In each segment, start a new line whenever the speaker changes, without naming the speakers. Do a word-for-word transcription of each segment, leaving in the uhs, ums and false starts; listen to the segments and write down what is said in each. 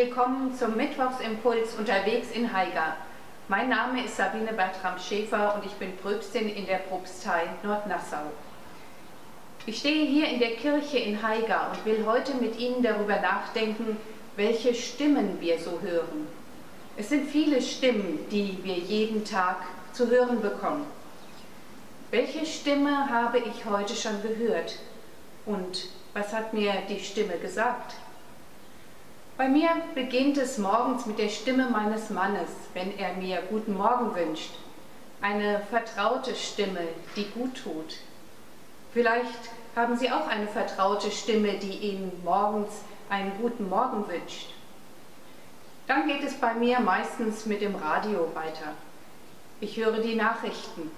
willkommen zum Mittwochsimpuls unterwegs in Haiger. Mein Name ist Sabine Bertram-Schäfer und ich bin Pröpstin in der Propstei Nordnassau. Ich stehe hier in der Kirche in Haiger und will heute mit Ihnen darüber nachdenken, welche Stimmen wir so hören. Es sind viele Stimmen, die wir jeden Tag zu hören bekommen. Welche Stimme habe ich heute schon gehört? Und was hat mir die Stimme gesagt? Bei mir beginnt es morgens mit der Stimme meines Mannes, wenn er mir guten Morgen wünscht. Eine vertraute Stimme, die gut tut. Vielleicht haben Sie auch eine vertraute Stimme, die Ihnen morgens einen guten Morgen wünscht. Dann geht es bei mir meistens mit dem Radio weiter. Ich höre die Nachrichten.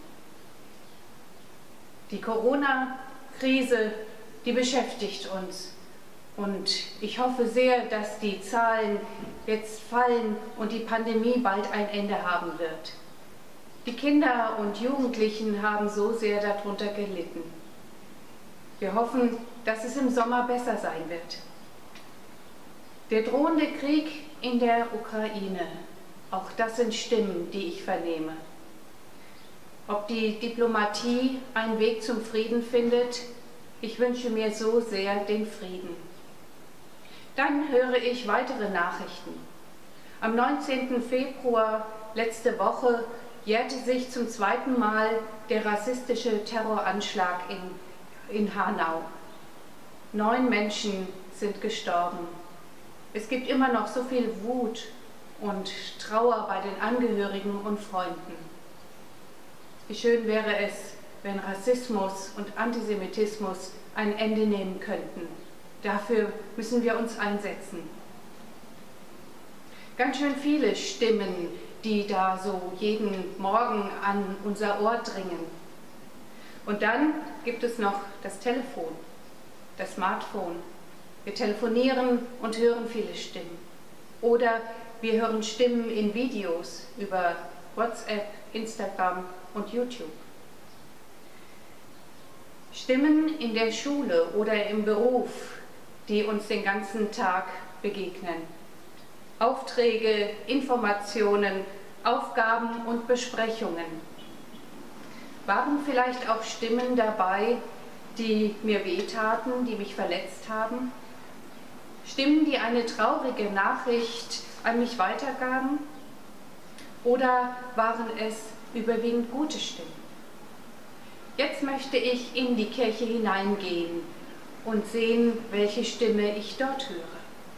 Die Corona-Krise, die beschäftigt uns. Und ich hoffe sehr, dass die Zahlen jetzt fallen und die Pandemie bald ein Ende haben wird. Die Kinder und Jugendlichen haben so sehr darunter gelitten. Wir hoffen, dass es im Sommer besser sein wird. Der drohende Krieg in der Ukraine, auch das sind Stimmen, die ich vernehme. Ob die Diplomatie einen Weg zum Frieden findet, ich wünsche mir so sehr den Frieden. Dann höre ich weitere Nachrichten. Am neunzehnten Februar letzte Woche jährte sich zum zweiten Mal der rassistische Terroranschlag in, in Hanau. Neun Menschen sind gestorben. Es gibt immer noch so viel Wut und Trauer bei den Angehörigen und Freunden. Wie schön wäre es, wenn Rassismus und Antisemitismus ein Ende nehmen könnten. Dafür müssen wir uns einsetzen. Ganz schön viele Stimmen, die da so jeden Morgen an unser Ohr dringen. Und dann gibt es noch das Telefon, das Smartphone. Wir telefonieren und hören viele Stimmen. Oder wir hören Stimmen in Videos über WhatsApp, Instagram und YouTube. Stimmen in der Schule oder im Beruf, die uns den ganzen Tag begegnen. Aufträge, Informationen, Aufgaben und Besprechungen. Waren vielleicht auch Stimmen dabei, die mir wehtaten, die mich verletzt haben? Stimmen, die eine traurige Nachricht an mich weitergaben? Oder waren es überwiegend gute Stimmen? Jetzt möchte ich in die Kirche hineingehen und sehen, welche Stimme ich dort höre.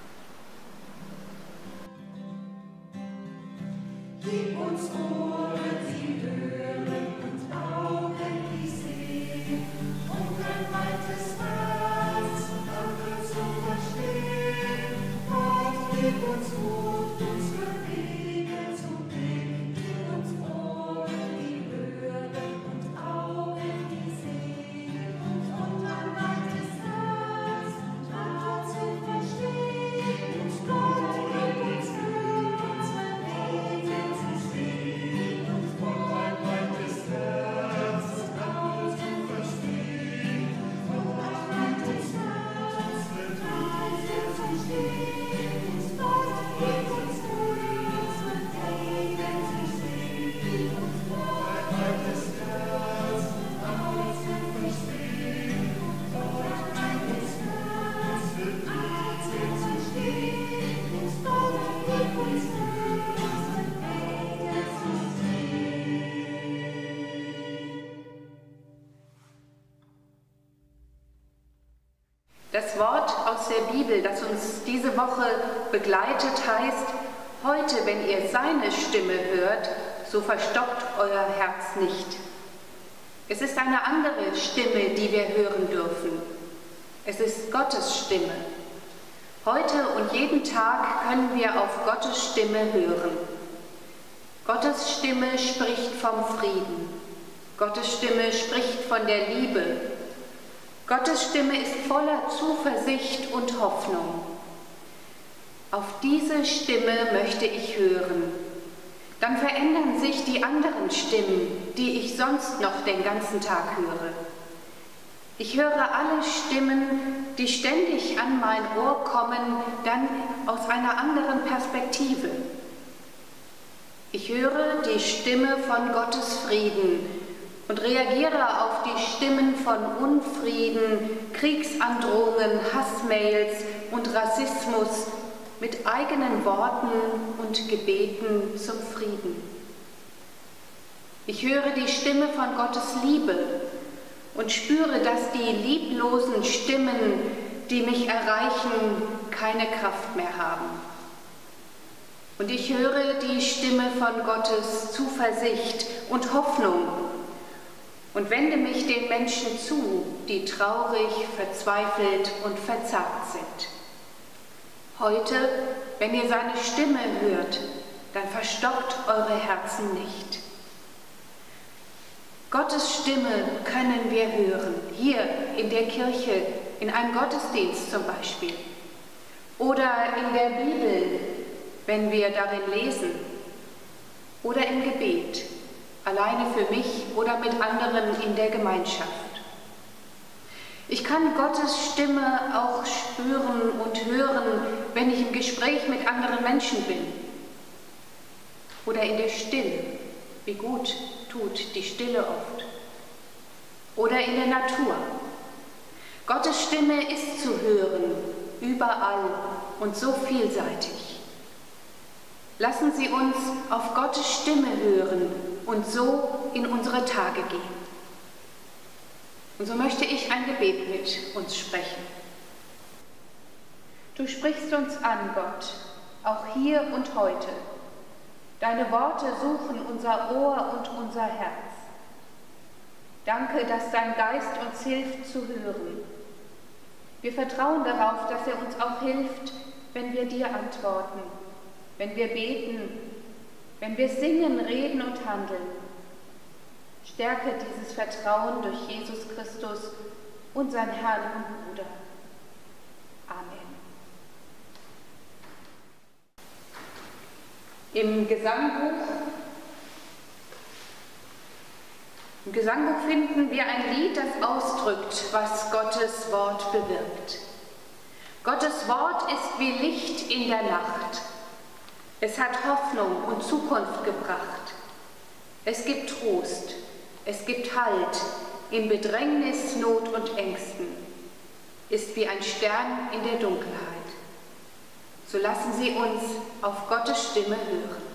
Gib uns Ohren, die hören und Augen, die sehen, und ein weites Herz, um andere zu verstehen. Gott, gib uns Mut, unsere Wege zu gehen. Gib uns Ohren, die hören und Augen, die sehen, und ein weites Herz, um andere zu verstehen. Und Gott, gib uns Mut, unsere Wege zu gehen. Und ein weites Herz, um andere zu verstehen. Und ein weites Herz, um andere zu verstehen. Und Gott, gib uns Mut, unsere Wege zu gehen. Und ein weites Herz, um andere zu verstehen. Und ein weites Herz, um andere zu verstehen. Und Gott, gib uns Mut, unsere Wege zu
Das Wort aus der Bibel, das uns diese Woche begleitet, heißt: Heute, wenn ihr seine Stimme hört, so verstockt euer Herz nicht. Es ist eine andere Stimme, die wir hören dürfen. Es ist Gottes Stimme. Heute und jeden Tag können wir auf Gottes Stimme hören. Gottes Stimme spricht vom Frieden. Gottes Stimme spricht von der Liebe. Gottes Stimme ist voller Zuversicht und Hoffnung. Auf diese Stimme möchte ich hören. Dann verändern sich die anderen Stimmen, die ich sonst noch den ganzen Tag höre. Ich höre alle Stimmen, die ständig an mein Ohr kommen, dann aus einer anderen Perspektive. Ich höre die Stimme von Gottes Frieden und reagiere auf die Stimmen von Unfrieden, Kriegsandrohungen, Hassmails und Rassismus mit eigenen Worten und Gebeten zum Frieden. Ich höre die Stimme von Gottes Liebe und spüre, dass die lieblosen Stimmen, die mich erreichen, keine Kraft mehr haben. Und ich höre die Stimme von Gottes Zuversicht und Hoffnung und wende mich den Menschen zu, die traurig, verzweifelt und verzagt sind. Heute, wenn ihr seine Stimme hört, dann verstockt eure Herzen nicht. Gottes Stimme können wir hören, hier in der Kirche, in einem Gottesdienst zum Beispiel, oder in der Bibel, wenn wir darin lesen, oder im Gebet, alleine für mich oder mit anderen in der Gemeinschaft. Ich kann Gottes Stimme auch spüren und hören, wenn ich im Gespräch mit anderen Menschen bin oder in der Stille. Wie gut tut die Stille oft. Oder in der Natur. Gottes Stimme ist zu hören, überall und so vielseitig. Lassen Sie uns auf Gottes Stimme hören und so in unsere Tage gehen. Und so möchte ich ein Gebet mit uns sprechen. Du sprichst uns an, Gott, auch hier und heute. Deine Worte suchen unser Ohr und unser Herz. Danke, dass dein Geist uns hilft zu hören. Wir vertrauen darauf, dass er uns auch hilft, wenn wir dir antworten, wenn wir beten, wenn wir singen, reden und handeln. Stärke dieses Vertrauen durch Jesus Christus, unseren Herrn und Bruder. Amen. Im Gesangbuch, Im Gesangbuch finden wir ein Lied, das ausdrückt, was Gottes Wort bewirkt. Gottes Wort ist wie Licht in der Nacht. Es hat Hoffnung und Zukunft gebracht. Es gibt Trost, es gibt Halt in Bedrängnis, Not und Ängsten. Ist wie ein Stern in der Dunkelheit. So lassen Sie uns auf Gottes Stimme hören.